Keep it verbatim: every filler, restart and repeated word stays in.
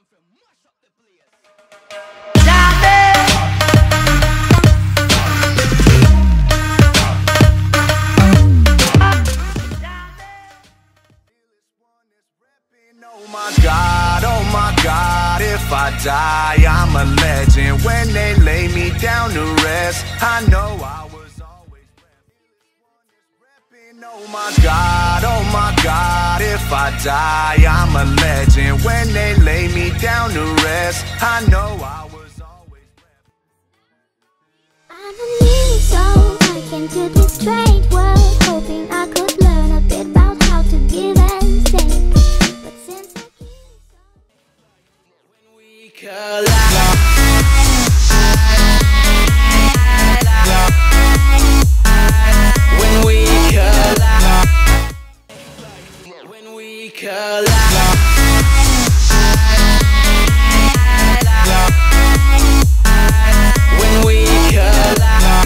Oh my God, oh my God, if I die, I'm a legend. When they lay me down to rest, I know I was always repping. Oh my God, oh my God, if I die, I'm a legend. When they lay me down to rest, I know I was always repping. I'm a new soul, I came to this strange world, hoping I could learn a bit about how to give and take. But since I when we collide, when we collide, when we collide, when we collide.